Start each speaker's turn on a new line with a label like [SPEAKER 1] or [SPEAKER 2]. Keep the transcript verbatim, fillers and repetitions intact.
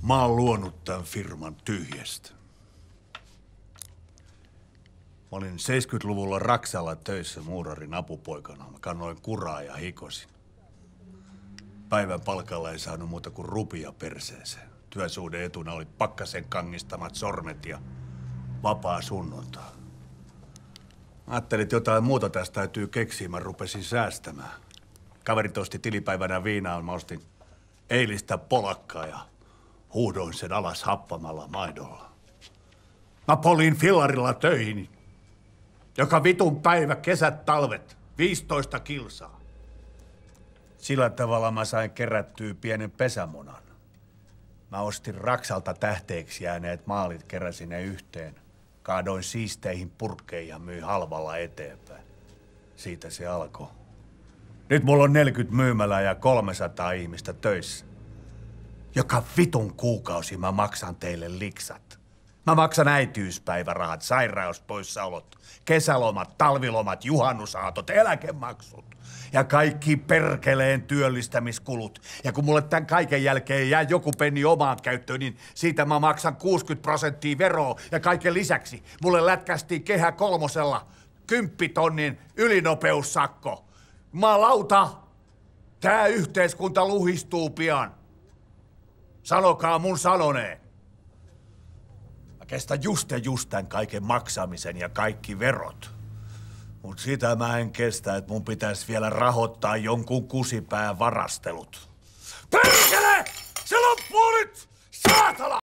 [SPEAKER 1] Mä oon luonut tämän firman tyhjästä. Mä olin seitsemänkymmentäluvulla Raksalla töissä muurarin apupoikana. Mä kannoin kuraa ja hikosin. Päivän palkalla ei saanut muuta kuin rupia perseeseen. Työsuhde etuna oli Pakkasen kangistamat sormet ja vapaa sunnuntaa. Mä ajattelin, että jotain muuta tästä täytyy keksiä. Mä rupesin säästämään. Kaverit osti tilipäivänä viinaa. Mä ostin eilistä polakkaa ja huudoin sen alas happamalla maidolla. Mä polin fillarilla töihin. Joka vitun päivä, kesät, talvet, viisitoista kilsaa. Sillä tavalla mä sain kerättyä pienen pesämunan. Mä ostin Raksalta tähteeksi jääneet maalit, keräsin ne yhteen. Kaadoin siisteihin purkkeihin ja myin halvalla eteenpäin. Siitä se alkoi. Nyt mulla on neljäkymmentä myymälää ja kolmesataa ihmistä töissä. Joka vitun kuukausi mä maksan teille liksat. Mä maksan äitiyspäivärahat, sairauspoissaolot, kesälomat, talvilomat, juhannusaatot, eläkemaksut ja kaikki perkeleen työllistämiskulut. Ja kun mulle tämän kaiken jälkeen jää joku penni omaan käyttöön, niin siitä mä maksan kuusikymmentä prosenttia veroa. Ja kaiken lisäksi mulle lätkästiin Kehä Kolmosella kymppitonnin ylinopeussakko. Jumalauta, tää yhteiskunta luhistuu pian. Sanokaa mun sanoneen. Mä kestän just ja just tämän kaiken maksamisen ja kaikki verot. Mut sitä mä en kestä, että mun pitäisi vielä rahoittaa jonkun kusipään varastelut. Perkele! Se loppuu nyt! Saatana!